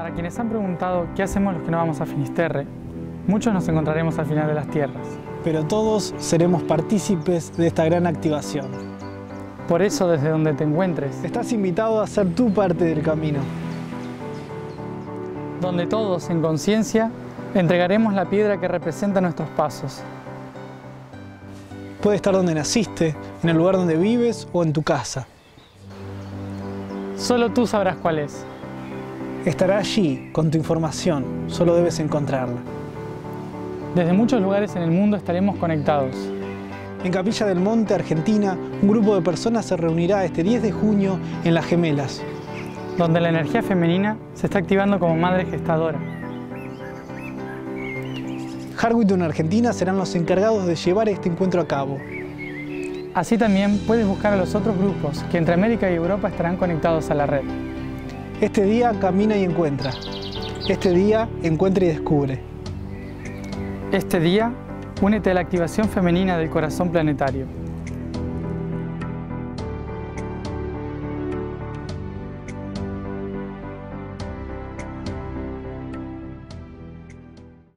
Para quienes han preguntado qué hacemos los que no vamos a Finisterre, muchos nos encontraremos al final de las tierras. Pero todos seremos partícipes de esta gran activación. Por eso, desde donde te encuentres, Estás invitado a ser tu parte del camino. donde todos, en conciencia, entregaremos la piedra que representa nuestros pasos. Puede estar donde naciste, en el lugar donde vives o en tu casa. Solo tú sabrás cuál es. Estará allí con tu información, solo debes encontrarla. Desde muchos lugares en el mundo estaremos conectados. En Capilla del Monte, Argentina, un grupo de personas se reunirá este 10 de junio en Las Gemelas, Donde la energía femenina se está activando como madre gestadora. Harwitton, Argentina, serán los encargados de llevar este encuentro a cabo. Así también puedes buscar a los otros grupos que entre América y Europa estarán conectados a la red. Este día camina y encuentra. Este día encuentra y descubre. Este día, únete a la activación femenina del corazón planetario.